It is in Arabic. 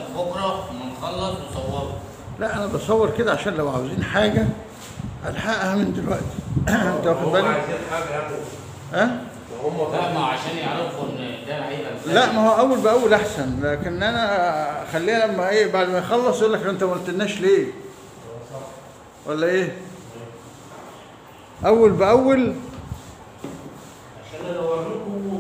بكره لما نخلص نصوره. لا انا بصور كده عشان لو عاوزين حاجه الحقها من دلوقتي. انت واخد هم بالك؟ عايزين حاجه ياخدوا. ها؟ هم لا ما عشان يعرفوا ان ده هيبقى لا ما هو اول باول احسن، لكن انا خليها لما ايه بعد ما يخلص يقول لك انت ما قلتلناش ليه؟ ولا ايه؟ اول باول عشان انا اوريكم